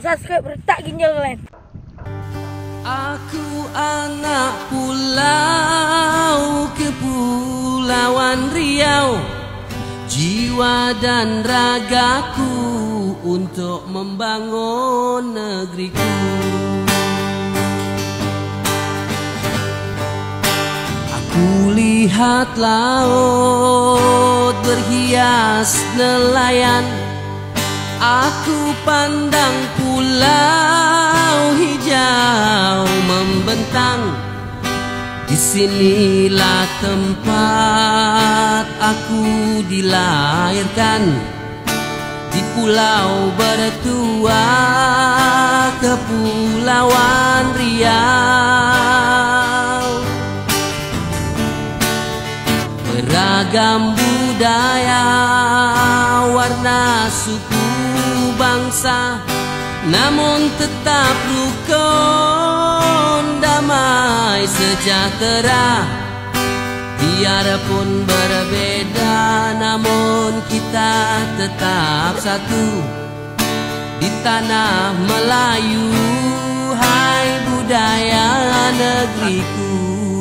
subscribe, retak ginjal kalian. Aku anak pulau, Kepulauan Riau. Jiwa dan ragaku untuk membangun negeriku. Aku lihat laut berhias nelayan. Aku pandang pulau hijau membentang. Disinilah tempat aku dilahirkan, di pulau bertua Kepulauan Riau. Beragam budaya, warna, suku, bangsa, namun tetap rukun, damai, sejahtera. Biarpun berbeda, namun kita tetap satu di tanah Melayu. Hai budaya negeriku,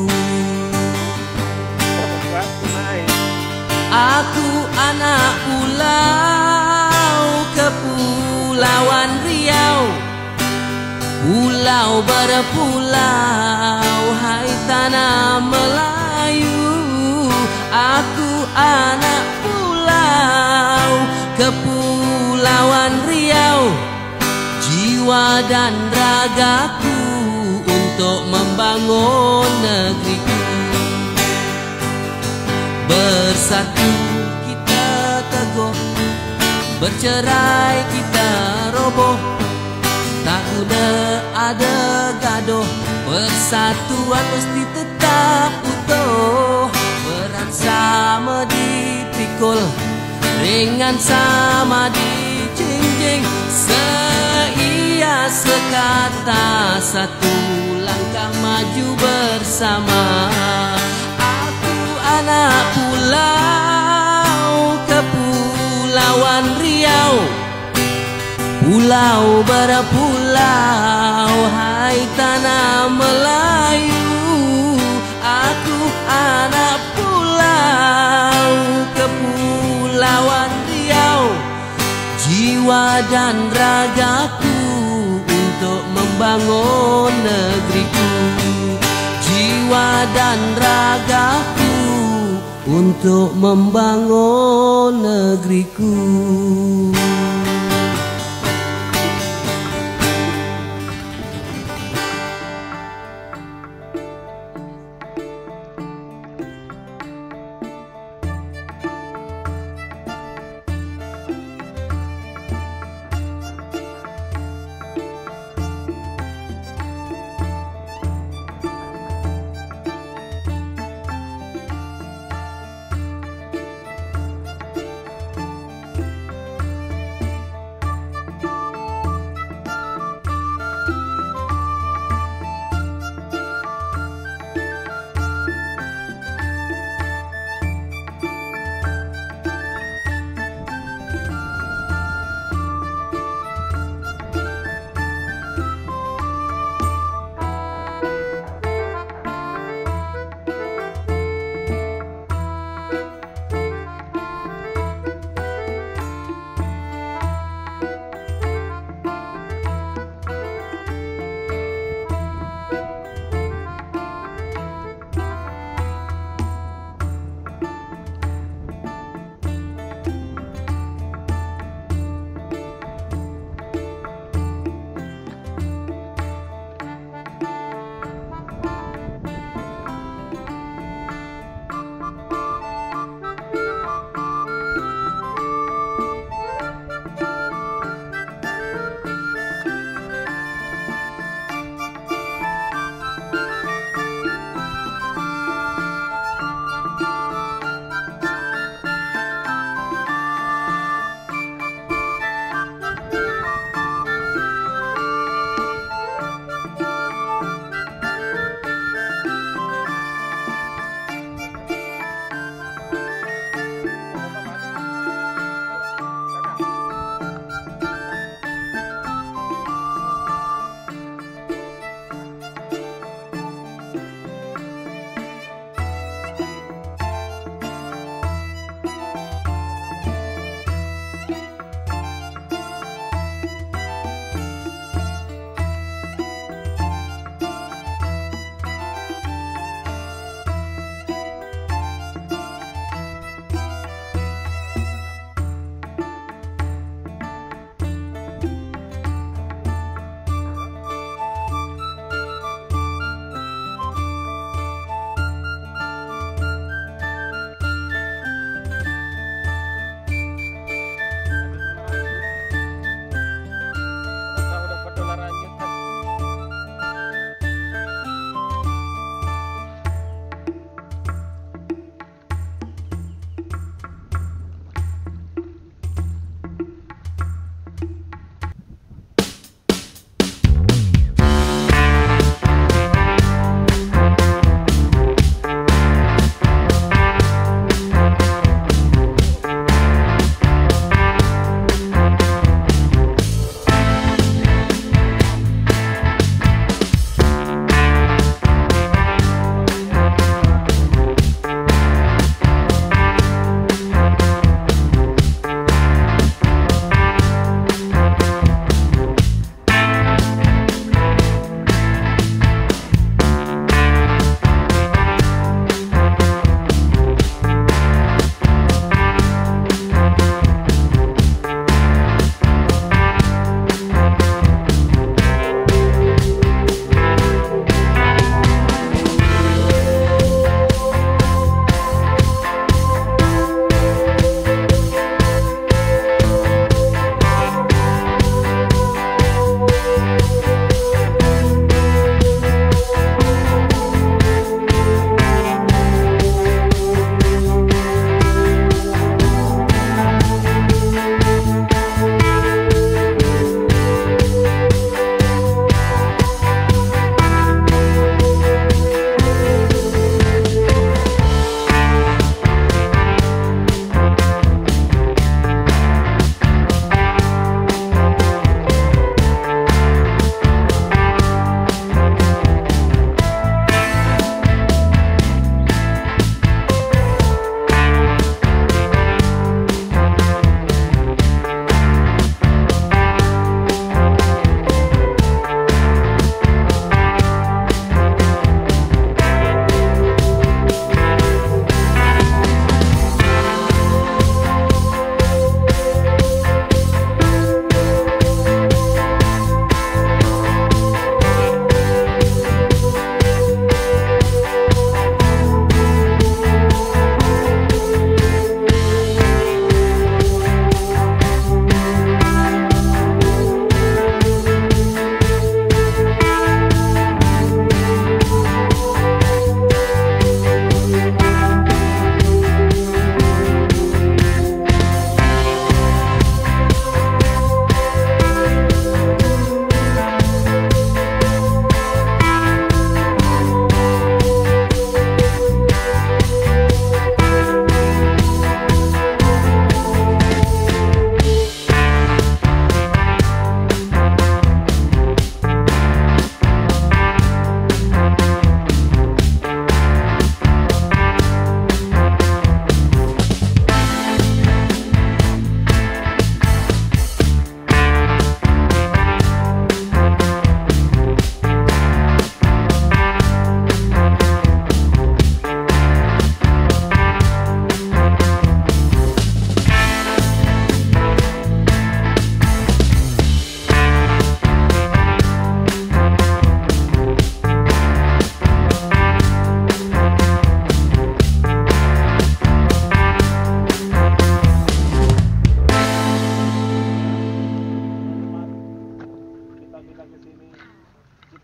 aku anak pulau, Kepulauan Riau. Pulau berpulau, hai tanah Melayu. Aku anak pulau, Kepulauan Riau. Jiwa dan ragaku untuk membangun negeriku. Bersatu kita teguh, bercerai kita roboh. Tak guna ada gaduh, persatuan mesti tetap utuh. Berat sama dipikul, ringan sama dijinjing. Seia sekata, satu langkah maju bersama. Aku anak pulau, Kepulauan Riau. Pulau berpulau, hai tanah Melayu. Aku anak pulau, Kepulauan Riau. Jiwa dan ragaku untuk membangun negeriku. Jiwa dan ragaku untuk membangun negeriku.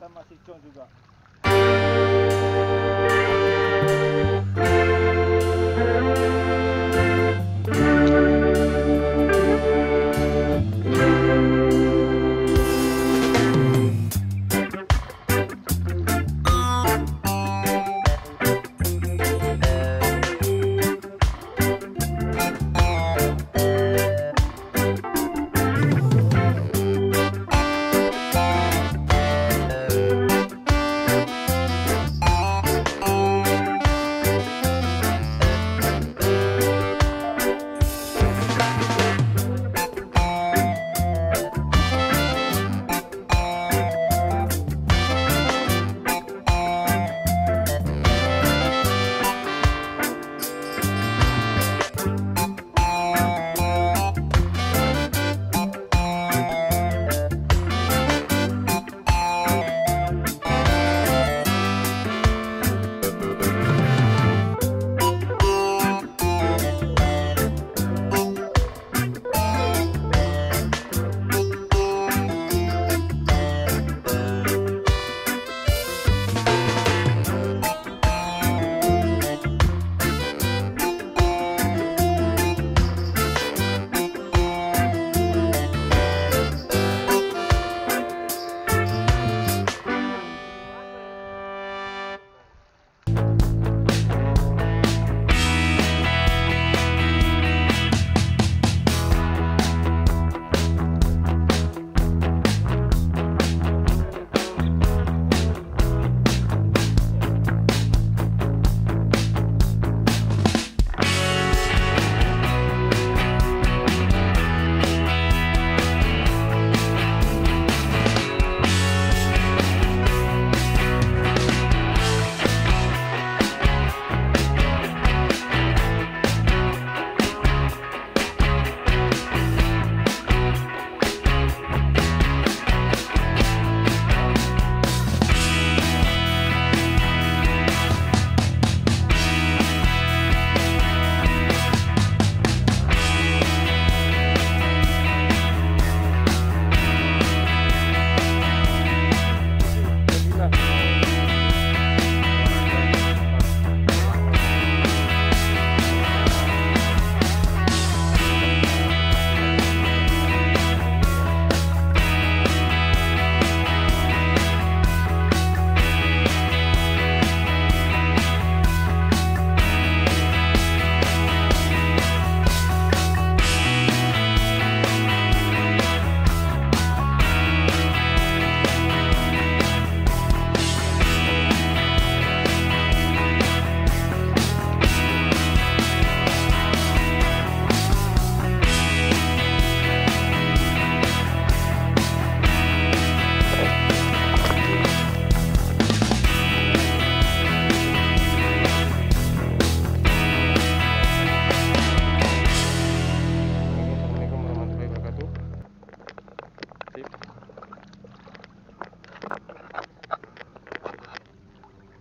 sama si Chong juga.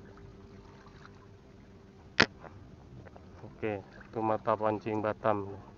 Oke, itu mata pancing Batam.